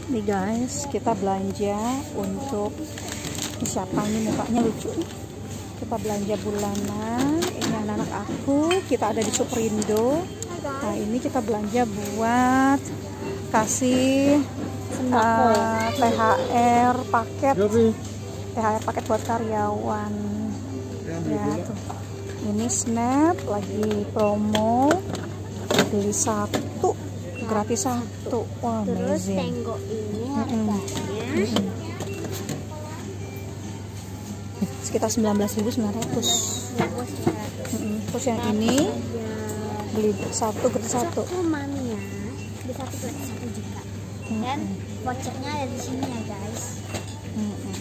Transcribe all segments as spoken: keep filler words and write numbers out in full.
Nih guys, kita belanja untuk siapa ini mukanya lucu nih. Kita belanja bulanan. Ini anak-anak aku. Kita ada di Superindo. Nah ini kita belanja buat kasih uh, T H R paket, T H R paket buat karyawan. Ya tuh. Ini Snap lagi promo, beli satu gratis satu. Wah, terus amazing. Tenggok ini harganya Mm -hmm. sekitar sembilan belas ribu sembilan ratus. Mm-hmm. Terus yang ini beli satu gratis satu. Satu mami ya, beli satu gratis satu juga. Mm-hmm. Dan vouchernya ada di sini ya guys. Mm-hmm.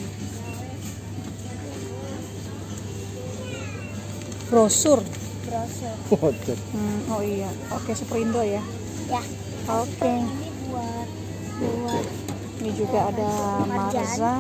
Brosur. Brosur. Voucher. Hmm, oh iya, oke Superindo ya. Ya. Oke. Okay. Ini buat buat. Ini juga ada Marza.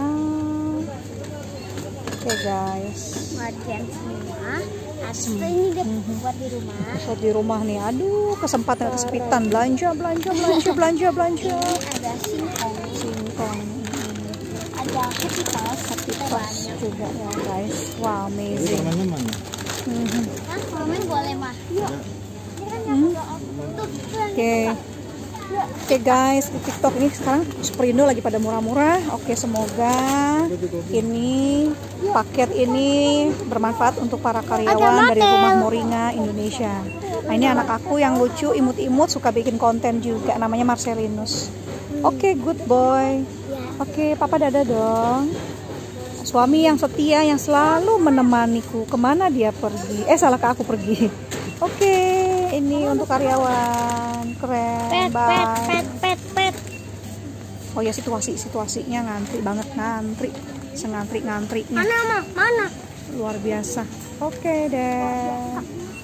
Oke okay, guys. Marjan semua. Atau ini deh mm-hmm. buat di rumah. Buat di rumah nih. Aduh, kesempatan kesempitan belanja, belanja, belanja, belanja, belanja. Ada singkong. Singkong. Ada ketipas, ketipas juga ya guys. Wow, amazing. Ini mana? Mm-hmm. Hah, main boleh mah. Yuk. Hmm. Oke. Okay. Oke okay guys, di TikTok ini sekarang Superindo lagi pada murah-murah. Oke, okay, semoga ini paket ini bermanfaat untuk para karyawan dari Rumah Moringa Indonesia. Nah, ini anak aku yang lucu, imut-imut, suka bikin konten juga, namanya Marcelinus. Oke, okay, good boy. Oke, okay, papa dadah dong. Suami yang setia yang selalu menemaniku. Kemana dia pergi? Eh, salah ke aku pergi. Oke, okay, ini untuk karyawan. Keren. Pet, bye. pet, pet, pet, pet. Oh ya, situasi situasinya ngantri banget, ngantri, sengantri ngantrinya. Mana mah? Mana? Luar biasa. Oke okay, deh.